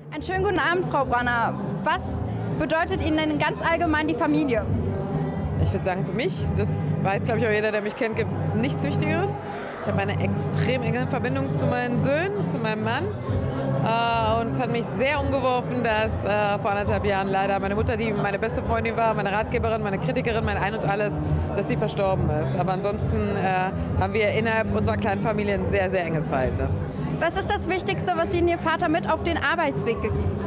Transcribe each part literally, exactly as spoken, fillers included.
Einen schönen guten Abend, Frau Bronner. Was bedeutet Ihnen denn ganz allgemein die Familie? Ich würde sagen, für mich, das weiß glaube ich auch jeder, der mich kennt, gibt es nichts Wichtigeres. Ich habe eine extrem enge Verbindung zu meinen Söhnen, zu meinem Mann. Äh, und es hat mich sehr umgeworfen, dass äh, vor anderthalb Jahren leider meine Mutter, die meine beste Freundin war, meine Ratgeberin, meine Kritikerin, mein Ein und Alles, dass sie verstorben ist. Aber ansonsten äh, haben wir innerhalb unserer kleinen Familie ein sehr, sehr enges Verhältnis. Was ist das Wichtigste, was Ihnen Ihr Vater mit auf den Arbeitsweg gegeben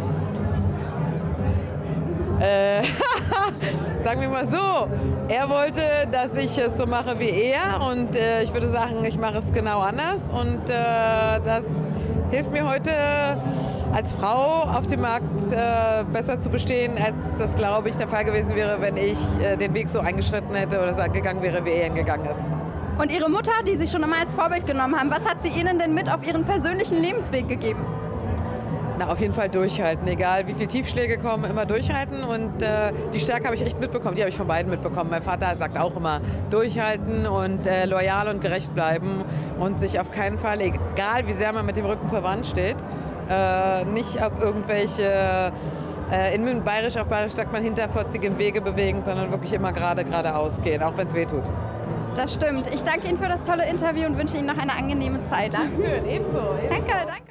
hat? Äh, sagen wir mal so, er wollte, dass ich es so mache wie er und äh, ich würde sagen, ich mache es genau anders und äh, das hilft mir heute als Frau auf dem Markt äh, besser zu bestehen, als das, glaube ich, der Fall gewesen wäre, wenn ich äh, den Weg so eingeschritten hätte oder so gegangen wäre, wie er ihn gegangen ist. Und Ihre Mutter, die Sie schon immer als Vorbild genommen haben, was hat sie Ihnen denn mit auf Ihren persönlichen Lebensweg gegeben? Na, auf jeden Fall durchhalten, egal wie viele Tiefschläge kommen, immer durchhalten und äh, die Stärke habe ich echt mitbekommen, die habe ich von beiden mitbekommen. Mein Vater sagt auch immer, durchhalten und äh, loyal und gerecht bleiben und sich auf keinen Fall, egal wie sehr man mit dem Rücken zur Wand steht, äh, nicht auf irgendwelche, äh, in Bayerisch, auf Bayerisch sagt man, hinterfotzigen Wege bewegen, sondern wirklich immer gerade geradeaus gehen, auch wenn es weh tut. Das stimmt. Ich danke Ihnen für das tolle Interview und wünsche Ihnen noch eine angenehme Zeit. Dankeschön, ebenso. ebenso. Danke, danke.